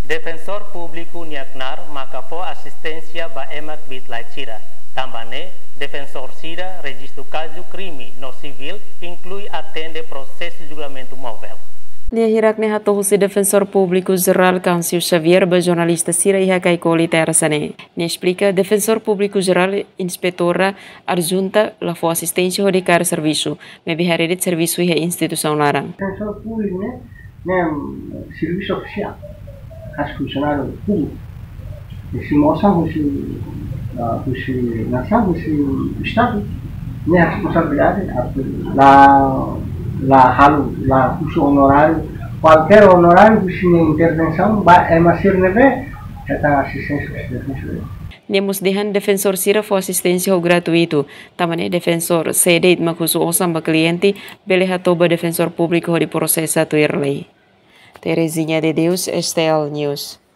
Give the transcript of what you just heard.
Defensor público niaknar maka fo assistência ba emak bit laitira. Tambane, defensor sira registro caso crime no civil inclui atende processo de julgamento móvel. Lia hirak ne hato husi defensor público geral Câncio Xavier ba jornalista sira iha kai koli terasane. Ne explica defensor público geral inspetora adjunta la fo assistência ho de cara serviço, me biharedit serviço iha instituição larang. Defensor público né serviço oficial. As funcionário público. Esse moção esse nação esse estado né a responsabilidade lá curso honorário qualquer honorário que se intervenção é uma neve já está assistência defensor. Nemos dehan defensor sira fo assistência ho gratuito. Tamane defensor cedeit makusu osam ba cliente bele hatoba defensor público ho di processa tu irlei. Terezinha de Deus, Estel News.